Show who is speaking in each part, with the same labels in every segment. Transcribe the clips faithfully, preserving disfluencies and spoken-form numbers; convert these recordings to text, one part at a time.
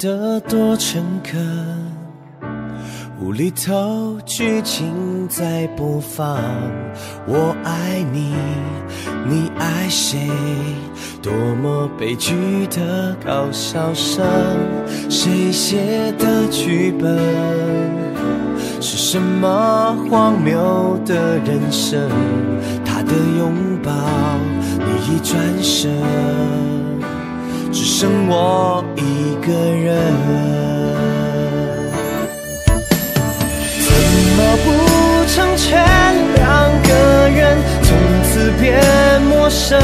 Speaker 1: 得多诚恳，无厘头剧情在播放。我爱你，你爱谁？多么悲剧的搞笑声，谁写的剧本？是什么荒谬的人生？他的拥抱，你已转身，只剩我一个人。怎么不成全两个人，从此变陌生？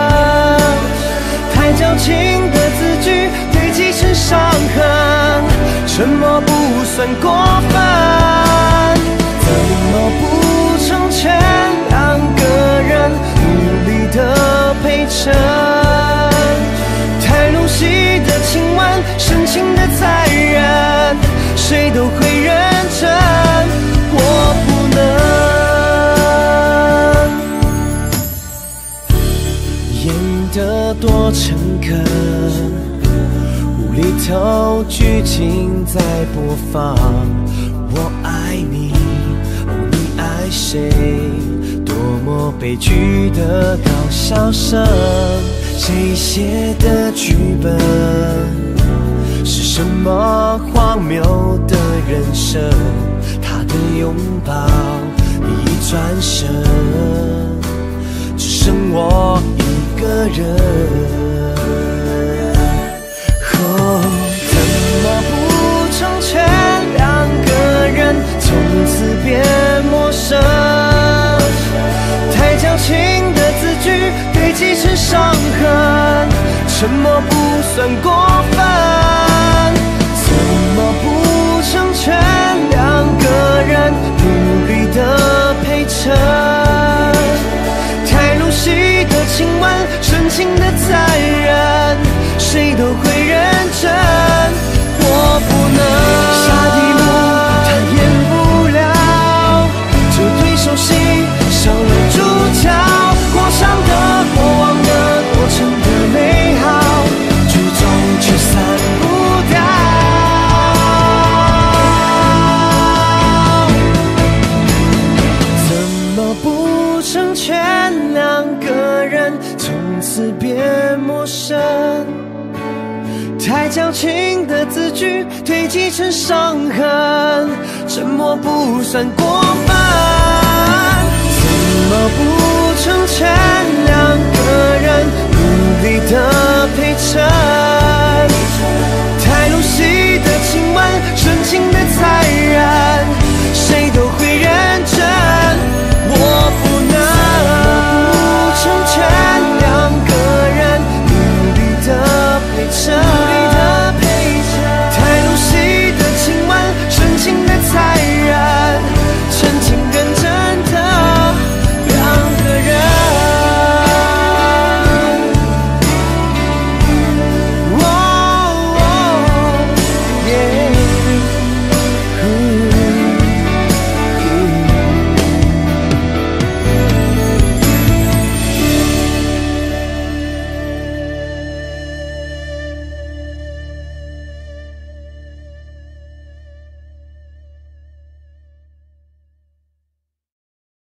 Speaker 1: 太矫情的字句堆积成伤痕，沉默不算过分。怎么不成全两个人，努力的陪衬？太入戏的亲吻，深情的残忍，谁都会认真，我不能。演得多诚恳，无厘头剧情在播放。我爱你，哦，你爱谁？多么悲剧的搞笑声，谁写的剧本？是什么荒谬的人生？他的拥抱，你已转身，只剩我一个人。哦，怎么不成全两个人，从此变陌生？太矫情的字句堆积成伤痕，沉默不算过分。怎么不成全两个人，努力的陪衬？太入戏的亲吻，深情的残忍，谁都会认真，我不能。下一幕他演不了，就对手戏少了主角，过场的过往的过程的美好，剧终却散不掉。怎么不成全两个人，从此变陌生？太矫情的字句堆积成伤痕，沉默不算过分。